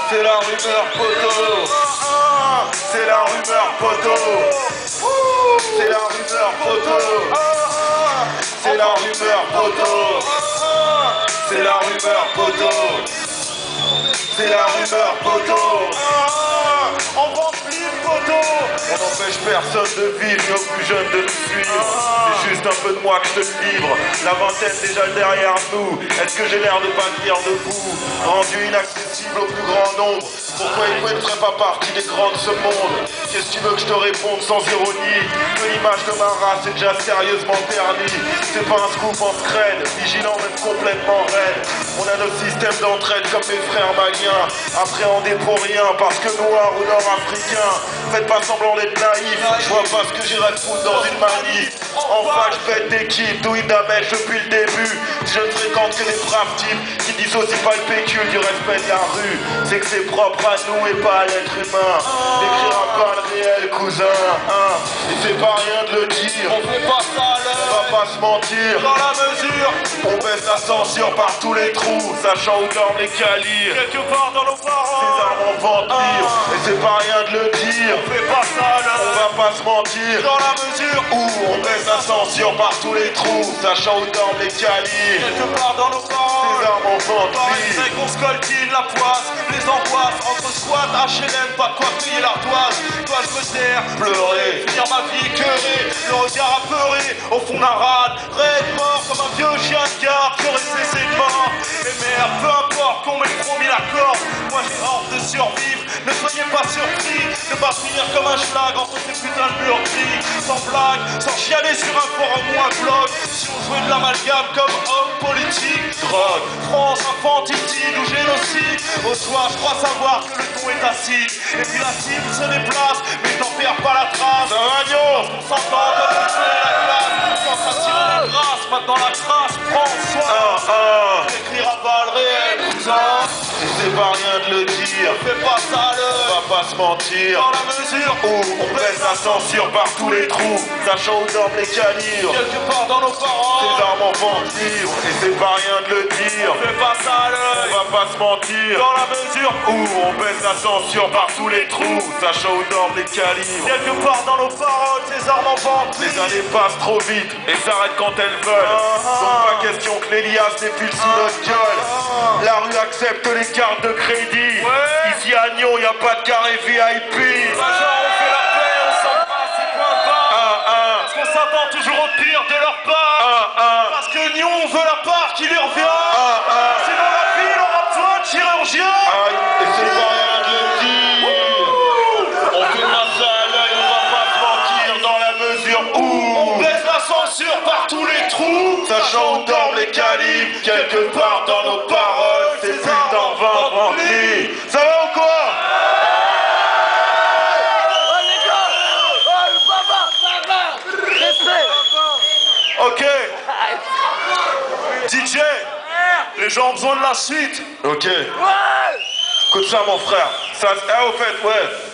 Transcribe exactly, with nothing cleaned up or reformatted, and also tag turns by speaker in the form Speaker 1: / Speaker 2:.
Speaker 1: C'est la rumeur poteau. C'est la rumeur poteau. C'est la rumeur poteau. C'est la rumeur poteau. C'est la rumeur poteau. C'est la rumeur poteau. On remplit poteau. On n'empêche personne de vivre, ni aux plus jeunes de nous suivre. C'est juste un peu de moi que je te livre. La vingtaine déjà derrière nous. Est-ce que j'ai l'air de pas tenir debout? Rendu inaccessible au plus grand nombre. Pourquoi il ne ferait pas partie des grands de ce monde? Qu'est-ce que tu veux que je te réponde sans ironie? Que l'image de ma race est déjà sérieusement ternie. C'est pas un scoop en scred, vigilant même complètement raide. On a notre système d'entraide comme mes frères maliens. Appréhendés pour rien parce que noirs ou nord-africains. Faites pas semblant d'être naïf, je vois pas ce que j'irais foutre dans une manif. Enfin je pète d'équipe, d'où il damage depuis le début. Si je ne fréquente que des braves types qui dissocient pas le pécule du respect de la rue, c'est que c'est propre à nous et pas à l'être humain. N'écrira pas le réel cousin, hein. Et c'est pas rien de le dire.
Speaker 2: On fait pas ça à l'heure.
Speaker 1: On va pas se mentir.
Speaker 2: Dans la mesure.
Speaker 1: On baisse la censure par tous les trous, sachant où dorment les calires.
Speaker 2: Quelque part dans nos paroles.
Speaker 1: Ces armes en vampire,
Speaker 2: ah.
Speaker 1: et c'est pas rien de le dire.
Speaker 2: On fait pas ça à l'heure.
Speaker 1: On va pas se mentir.
Speaker 2: Dans la mesure
Speaker 1: où on baisse la censure par tous les trous, sachant où dorment les calires.
Speaker 2: Quelque part dans nos paroles.
Speaker 1: Ces armes en vampire.
Speaker 2: C'est qu'on se coltine la poisse, les angoisses entre squat, H L M, pas de quoi payer l'ardoise. Toi je me taire,
Speaker 1: pleurer,
Speaker 2: finir ma vie écœurée, le regard apeuré, au fond d'un rade, raide mort comme un vieux chien de garde qui aurait cessé de mort. Et merde, peu importe qu'on m'ait promis la corde, moi j'ai hâte de survivre, ne soyez pas surpris de pas finir comme un schlag entre ces putains de murs gris. Sans blague, sans chialer sur un forum ou un blog, si on jouait de l'amalgame comme homme politique, drogue, France, infanticide ou génocide. Au soir, je crois savoir que le ton est acide. Et puis la cible se déplace, mais t'en perds pas la trace.
Speaker 1: Ça va, Nyon?
Speaker 2: On s'entend comme on fait la glace. Quand ça tire les grâces, maintenant la trace prend soin.
Speaker 1: Ah, ah.
Speaker 2: Écrire à balles réelles, cousin.
Speaker 1: Et c'est pas rien de le dire.
Speaker 2: On fait pas ça à l'heure.
Speaker 1: On va pas se mentir.
Speaker 2: Dans la mesure
Speaker 1: où on baisse la censure par tous les trous, sachant où dorment les calires.
Speaker 2: Quelque part dans nos paroles.
Speaker 1: Ces armes en vampire, et c'est pas rien de le dire.
Speaker 2: On fait pas ça à l'heure.
Speaker 1: On va pas se mentir.
Speaker 2: Dans la mesure
Speaker 1: où on baisse la censure par tous les trous, sachant où dorment les calibres.
Speaker 2: Quelque part dans nos paroles, ces armes en vampire.
Speaker 1: Les années passent trop vite et s'arrêtent quand elles veulent.
Speaker 2: Ah,
Speaker 1: Donc pas question que l'Elias défile sous
Speaker 2: ah,
Speaker 1: notre gueule.
Speaker 2: ah,
Speaker 1: La rue accepte les cartes de crédit.
Speaker 2: Ouais.
Speaker 1: Ici à Nyon, y a pas de carré V I P.
Speaker 2: Bah genre on fait la paix, on s'embrasse et point barre.
Speaker 1: Ah, ah.
Speaker 2: Parce qu'on s'attend toujours au pire de leur part.
Speaker 1: Ah, ah.
Speaker 2: Parce que Nyon on veut la part qui lui revient.
Speaker 1: Ah, ah.
Speaker 2: Sinon la ville aura besoin de chirurgiens.
Speaker 1: Aïe, et c'est pas rien de le dire. On fait pas ça à l'œil, on va pas se mentir dans la mesure où
Speaker 2: on baisse la censure par tous les trous,
Speaker 1: sachant où dorment les calibres. Quelque part dans nos paroles, c'est plus dans vingt remplis. Ça va ou quoi?
Speaker 2: Ok. D J, les gens ont besoin de la suite.
Speaker 1: Ok. Écoute ça mon frère. Ça, ah, au fait, ouais.